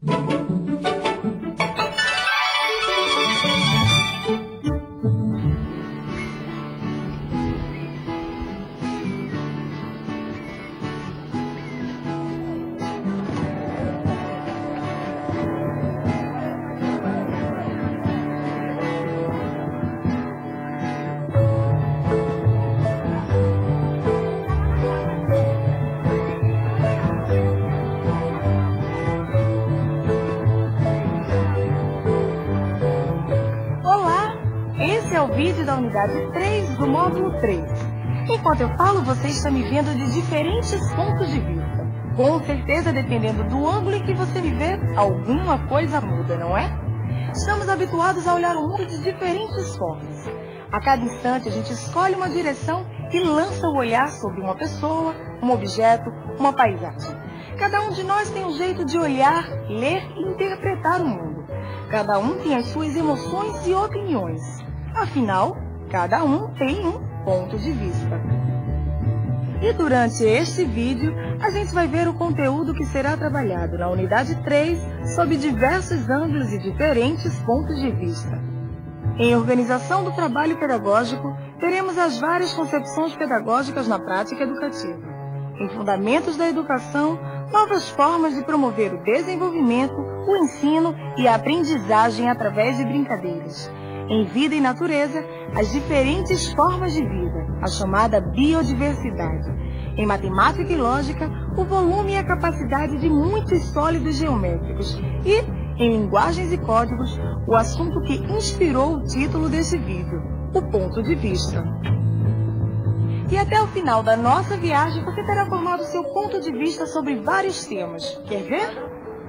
Esse é o vídeo da unidade 3 do módulo 3. Enquanto eu falo, você está me vendo de diferentes pontos de vista. Com certeza, dependendo do ângulo em que você me vê, alguma coisa muda, não é? Estamos habituados a olhar o mundo de diferentes formas. A cada instante, a gente escolhe uma direção e lança o olhar sobre uma pessoa, um objeto, uma paisagem. Cada um de nós tem um jeito de olhar, ler e interpretar o mundo. Cada um tem as suas emoções e opiniões. Afinal, cada um tem um ponto de vista. E durante este vídeo, a gente vai ver o conteúdo que será trabalhado na unidade 3 sob diversos ângulos e diferentes pontos de vista. Em organização do trabalho pedagógico, teremos as várias concepções pedagógicas na prática educativa. Em fundamentos da educação, novas formas de promover o desenvolvimento, o ensino e a aprendizagem através de brincadeiras. Em vida e natureza, as diferentes formas de vida, a chamada biodiversidade. Em matemática e lógica, o volume e a capacidade de muitos sólidos geométricos. E, em linguagens e códigos, o assunto que inspirou o título desse vídeo, o ponto de vista. E até o final da nossa viagem, você terá formado seu ponto de vista sobre vários temas. Quer ver?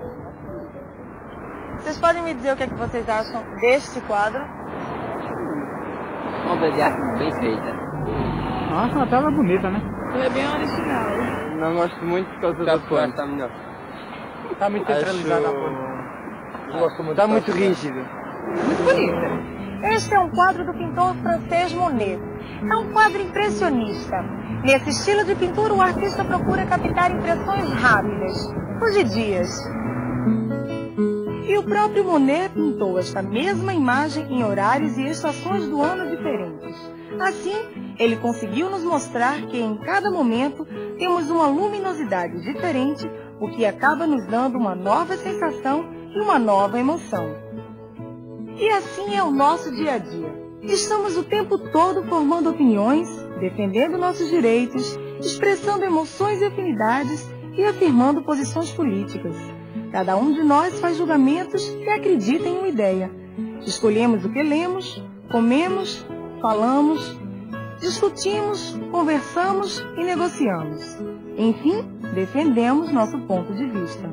Vocês podem me dizer o que é que vocês acham deste quadro? Uma obra de arte bem feita. Nossa, uma tela bonita, né? É bem original. Não gosto muito por causa da fonte. Tá melhor. Tá muito centralizado a fonte. Não gosto muito. Tá muito rígido. Muito bonita. Este é um quadro do pintor francês Monet. É um quadro impressionista. Nesse estilo de pintura, o artista procura captar impressões rápidas, fugidias. E o próprio Monet pintou esta mesma imagem em horários e estações do ano diferentes. Assim, ele conseguiu nos mostrar que em cada momento temos uma luminosidade diferente, o que acaba nos dando uma nova sensação e uma nova emoção. E assim é o nosso dia a dia. Estamos o tempo todo formando opiniões, defendendo nossos direitos, expressando emoções e afinidades e afirmando posições políticas. Cada um de nós faz julgamentos e acredita em uma ideia. Escolhemos o que lemos, comemos, falamos, discutimos, conversamos e negociamos. Enfim, defendemos nosso ponto de vista.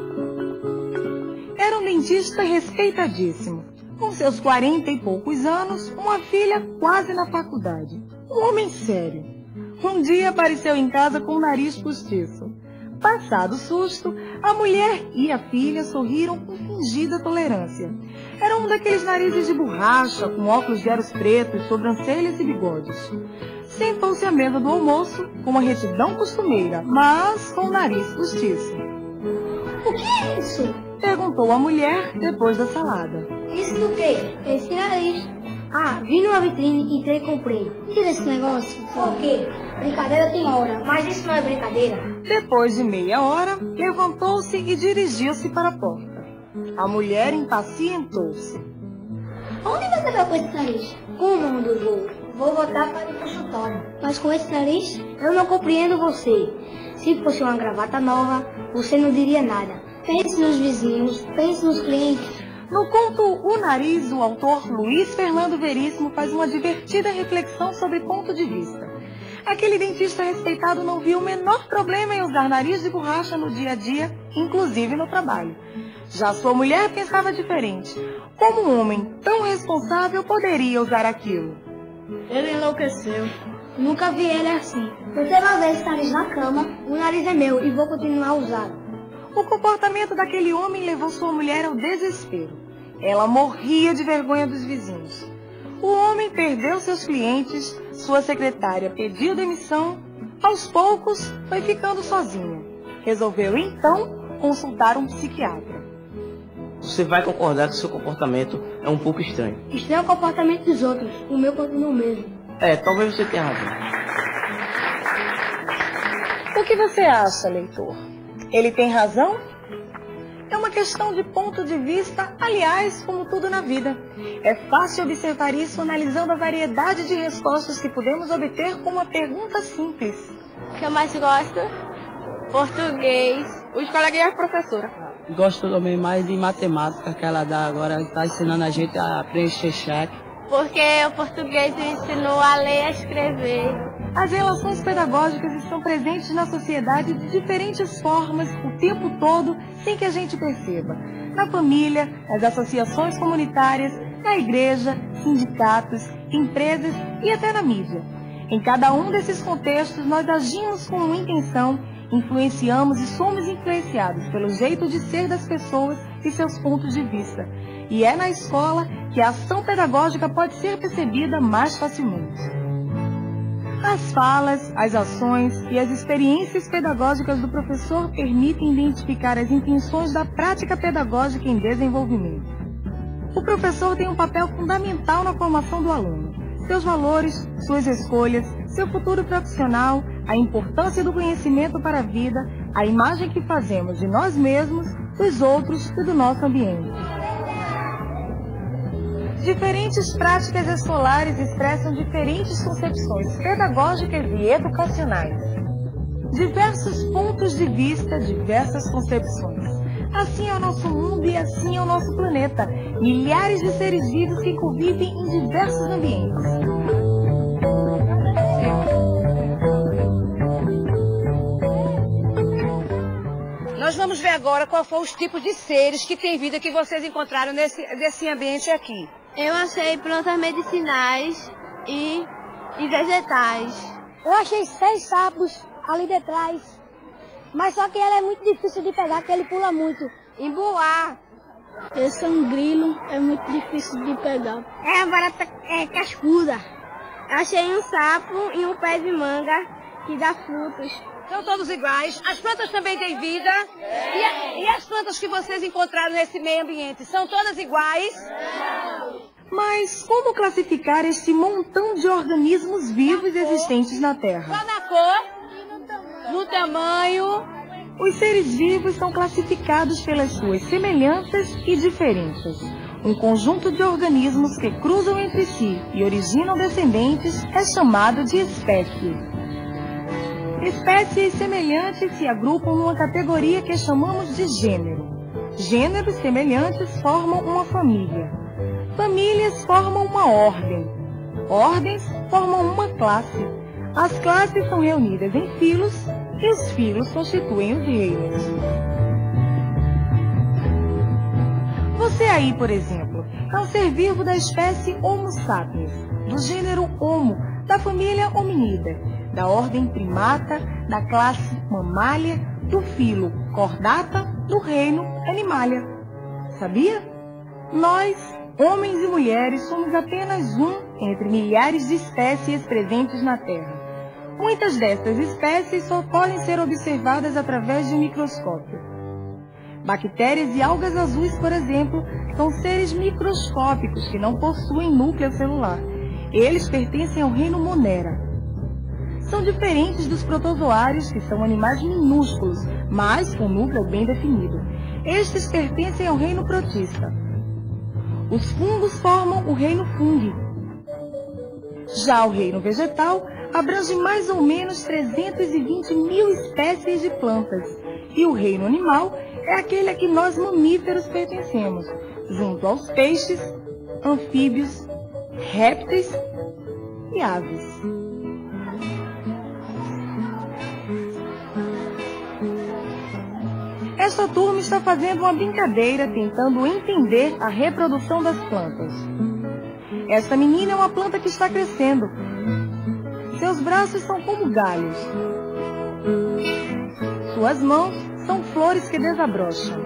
Era um dentista respeitadíssimo. Com seus 40 e poucos anos, uma filha quase na faculdade. Um homem sério. Um dia apareceu em casa com o nariz postiço. Passado o susto, a mulher e a filha sorriram com fingida tolerância. Era um daqueles narizes de borracha, com óculos de aros pretos, sobrancelhas e bigodes. Sentou-se à mesa do almoço, com uma retidão costumeira, mas com o nariz postiço. O que é isso? Perguntou a mulher depois da salada. Isso do quê? Esse nariz. Ah, vi numa vitrine, entrei e comprei. Tira esse negócio. O quê? Brincadeira tem hora, mas isso não é brincadeira. Depois de meia hora, levantou-se e dirigiu-se para a porta. A mulher impacientou-se. Onde você vai com esse nariz? Como onde eu vou? Vou voltar para o consultório. Mas com esse nariz, eu não compreendo você. Se fosse uma gravata nova, você não diria nada. Pense nos vizinhos, pense nos clientes. No conto O Nariz, o autor Luiz Fernando Veríssimo faz uma divertida reflexão sobre ponto de vista. Aquele dentista respeitado não viu o menor problema em usar nariz de borracha no dia a dia, inclusive no trabalho. Já sua mulher pensava diferente. Como um homem tão responsável poderia usar aquilo? Ele enlouqueceu. Nunca vi ele assim. Você vai ver esse nariz na cama, o nariz é meu e vou continuar a usá-lo. O comportamento daquele homem levou sua mulher ao desespero. Ela morria de vergonha dos vizinhos. O homem perdeu seus clientes, sua secretária pediu demissão. Aos poucos, foi ficando sozinha. Resolveu, então, consultar um psiquiatra. você vai concordar que seu comportamento é um pouco estranho. Estranho é o comportamento dos outros, o meu continua o mesmo. Talvez você tenha razão. O que você acha, leitor? Ele tem razão? É uma questão de ponto de vista, aliás, como tudo na vida. É fácil observar isso analisando a variedade de respostas que podemos obter com uma pergunta simples. O que eu mais gosto? Português. Os coleguinhas professora. Gosto também mais de matemática, que ela dá agora, está ensinando a gente a preencher cheque. Porque o português me ensinou a ler e a escrever. As relações pedagógicas estão presentes na sociedade de diferentes formas, o tempo todo, sem que a gente perceba. Na família, nas associações comunitárias, na igreja, sindicatos, empresas e até na mídia. Em cada um desses contextos, nós agimos com uma intenção, influenciamos e somos influenciados pelo jeito de ser das pessoas e seus pontos de vista. E é na escola que a ação pedagógica pode ser percebida mais facilmente. As falas, as ações e as experiências pedagógicas do professor permitem identificar as intenções da prática pedagógica em desenvolvimento. O professor tem um papel fundamental na formação do aluno. Seus valores, suas escolhas, seu futuro profissional, a importância do conhecimento para a vida, a imagem que fazemos de nós mesmos, dos outros e do nosso ambiente. Diferentes práticas escolares expressam diferentes concepções pedagógicas e educacionais. Diversos pontos de vista, diversas concepções. Assim é o nosso mundo e assim é o nosso planeta. Milhares de seres vivos que convivem em diversos ambientes. Nós vamos ver agora qual foram os tipos de seres que têm vida que vocês encontraram nesse ambiente aqui. Eu achei plantas medicinais e vegetais. Eu achei 6 sapos ali detrás, mas só que ele é muito difícil de pegar, porque ele pula muito. Emboar. Esse é um grilo, é muito difícil de pegar. É a barata cascuda. Achei um sapo e um pé de manga que dá frutos. São todos iguais. As plantas também têm vida. E as plantas que vocês encontraram nesse meio ambiente, são todas iguais? Mas como classificar este montão de organismos vivos existentes na Terra? Só na cor, no tamanho. Os seres vivos são classificados pelas suas semelhanças e diferenças. Um conjunto de organismos que cruzam entre si e originam descendentes é chamado de espécie. Espécies semelhantes se agrupam numa categoria que chamamos de gênero. Gêneros semelhantes formam uma família. Famílias formam uma ordem. Ordens formam uma classe. As classes são reunidas em filos e os filos constituem os reinos. Você aí, por exemplo, é um ser vivo da espécie Homo sapiens, do gênero Homo, da família Hominida, da ordem primata, da classe Mammalia, do filo Chordata, do reino Animalia. Sabia? Nós, homens e mulheres, somos apenas um entre milhares de espécies presentes na Terra. Muitas destas espécies só podem ser observadas através de um microscópio. Bactérias e algas azuis, por exemplo, são seres microscópicos que não possuem núcleo celular. Eles pertencem ao reino Monera. São diferentes dos protozoários, que são animais minúsculos, mas com núcleo bem definido. Estes pertencem ao reino protista. Os fungos formam o reino fungi. Já o reino vegetal abrange mais ou menos 320 mil espécies de plantas. E o reino animal é aquele a que nós mamíferos pertencemos, junto aos peixes, anfíbios, répteis e aves. Esta turma está fazendo uma brincadeira tentando entender a reprodução das plantas. Esta menina é uma planta que está crescendo. Seus braços são como galhos. Suas mãos são flores que desabrocham.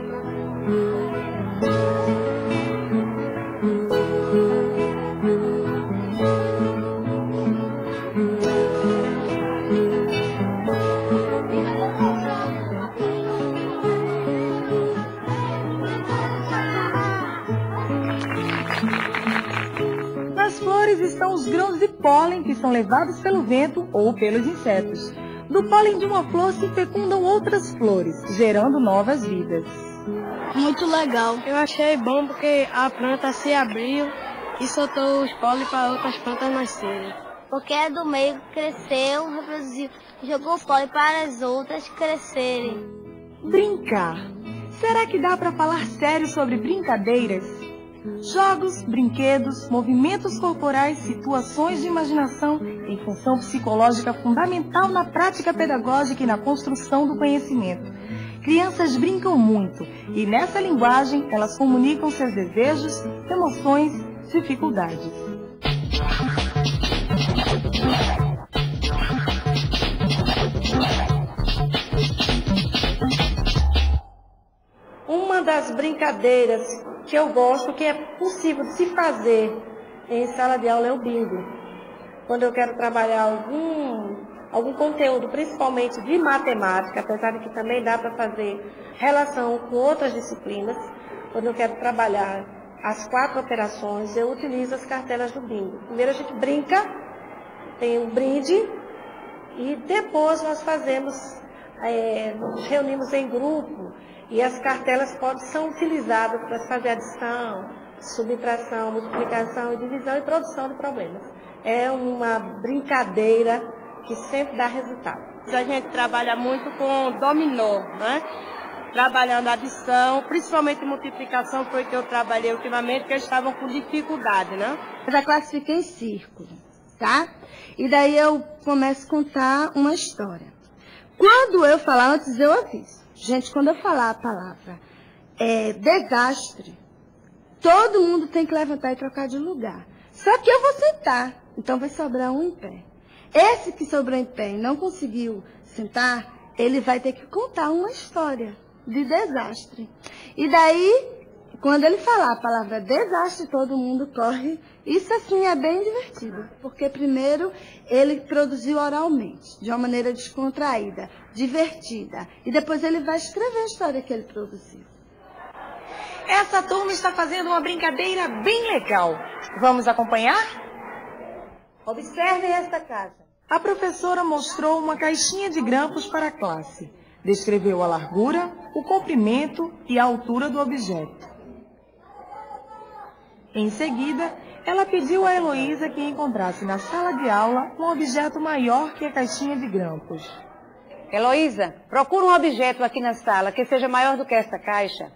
flores estão os grãos de pólen que são levados pelo vento ou pelos insetos. Do pólen de uma flor se fecundam outras flores, gerando novas vidas. Muito legal. Eu achei bom porque a planta se abriu e soltou os pólen para outras plantas nascerem. Porque é do meio que cresceu, reproduziu, jogou pólen para as outras crescerem. Brincar. Será que dá para falar sério sobre brincadeiras? Jogos, brinquedos, movimentos corporais, situações de imaginação têm função psicológica fundamental na prática pedagógica e na construção do conhecimento. Crianças brincam muito e nessa linguagem elas comunicam seus desejos, emoções, dificuldades. Uma das brincadeiras que eu gosto, que é possível de se fazer em sala de aula, é o bingo. Quando eu quero trabalhar algum conteúdo, principalmente de matemática, apesar de que também dá para fazer relação com outras disciplinas, quando eu quero trabalhar as 4 operações, eu utilizo as cartelas do bingo. Primeiro a gente brinca, tem um brinde, e depois nós nos reunimos em grupo, e as cartelas são utilizadas para fazer adição, subtração, multiplicação, divisão e produção de problemas. É uma brincadeira que sempre dá resultado. A gente trabalha muito com dominó, né? Trabalhando adição, principalmente multiplicação, foi que eu trabalhei ultimamente, porque eles estavam com dificuldade, né? Eu já classifiquei em círculo, tá? E daí eu começo a contar uma história. Quando eu falar, antes eu aviso. Gente, quando eu falar a palavra desastre, todo mundo tem que levantar e trocar de lugar. Só que eu vou sentar, então vai sobrar um em pé. Esse que sobrou em pé e não conseguiu sentar, ele vai ter que contar uma história de desastre. E daí, quando ele falar a palavra desastre, todo mundo corre. Isso, assim, é bem divertido. Porque, primeiro, ele produziu oralmente, de uma maneira descontraída, divertida. E depois ele vai escrever a história que ele produziu. Essa turma está fazendo uma brincadeira bem legal. Vamos acompanhar? Observem esta caixa. A professora mostrou uma caixinha de grampos para a classe. Descreveu a largura, o comprimento e a altura do objeto. Em seguida, ela pediu a Heloísa que encontrasse na sala de aula um objeto maior que a caixinha de grampos. Heloísa, procura um objeto aqui na sala que seja maior do que essa caixa.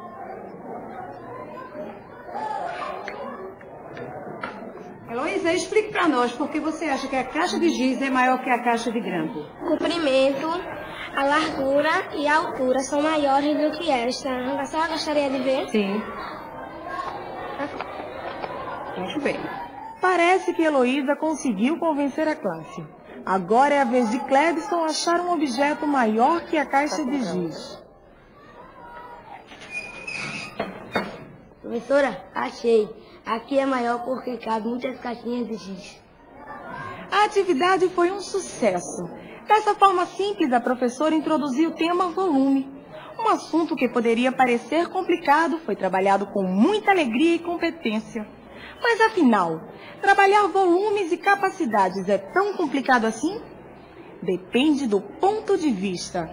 Heloísa, explique para nós por que você acha que a caixa de giz é maior que a caixa de grampo. O comprimento, a largura e a altura são maiores do que esta. A senhora gostaria de ver? Sim. Muito bem. Parece que Heloísa conseguiu convencer a classe. Agora é a vez de Clédson achar um objeto maior que a caixa de giz. Professora, achei. Aqui é maior porque cabe muitas caixinhas de giz. A atividade foi um sucesso. Dessa forma simples, a professora introduziu o tema volume. Um assunto que poderia parecer complicado foi trabalhado com muita alegria e competência. Mas afinal, trabalhar volumes e capacidades é tão complicado assim? Depende do ponto de vista.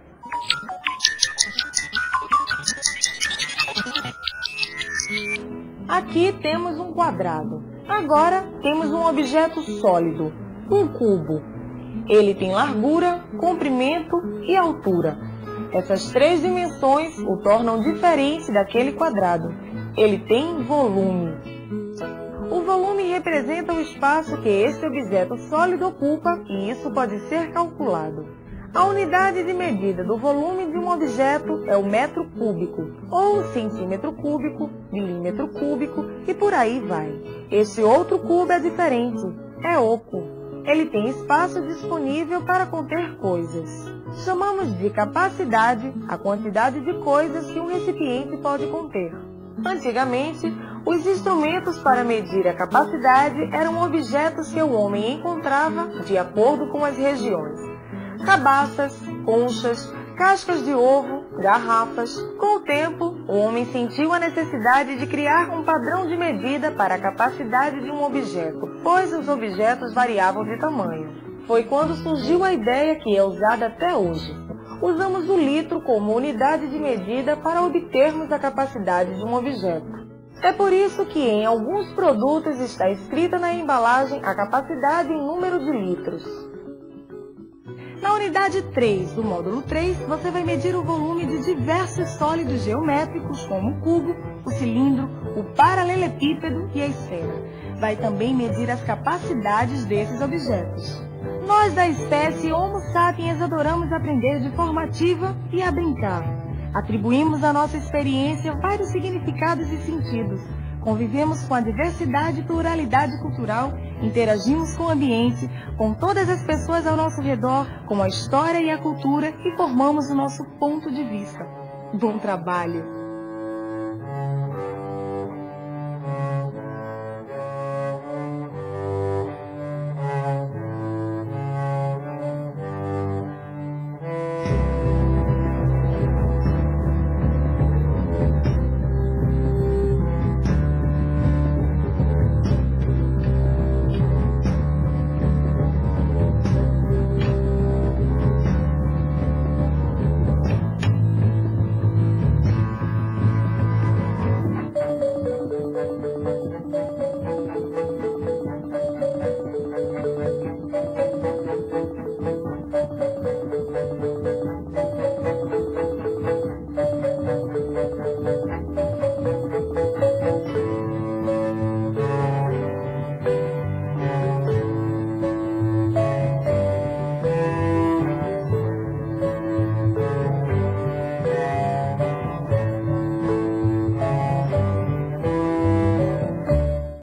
Aqui temos um quadrado. Agora temos um objeto sólido, um cubo. Ele tem largura, comprimento e altura. Essas 3 dimensões o tornam diferente daquele quadrado. Ele tem volume. O volume representa o espaço que este objeto sólido ocupa e isso pode ser calculado. A unidade de medida do volume de um objeto é o metro cúbico, ou centímetro cúbico, milímetro cúbico e por aí vai. Esse outro cubo é diferente, é oco. Ele tem espaço disponível para conter coisas. Chamamos de capacidade a quantidade de coisas que um recipiente pode conter. Antigamente, os instrumentos para medir a capacidade eram objetos que o homem encontrava de acordo com as regiões. Cabaças, conchas, cascas de ovo, garrafas. Com o tempo, o homem sentiu a necessidade de criar um padrão de medida para a capacidade de um objeto, pois os objetos variavam de tamanho. Foi quando surgiu a ideia que é usada até hoje. Usamos o litro como unidade de medida para obtermos a capacidade de um objeto. É por isso que em alguns produtos está escrita na embalagem a capacidade em número de litros. Na unidade 3 do módulo 3, você vai medir o volume de diversos sólidos geométricos, como o cubo, o cilindro, o paralelepípedo e a esfera. Vai também medir as capacidades desses objetos. Nós da espécie Homo sapiens adoramos aprender de forma ativa e a brincar. Atribuímos à nossa experiência vários significados e sentidos. Convivemos com a diversidade e pluralidade cultural, interagimos com o ambiente, com todas as pessoas ao nosso redor, com a história e a cultura e formamos o nosso ponto de vista. Bom trabalho!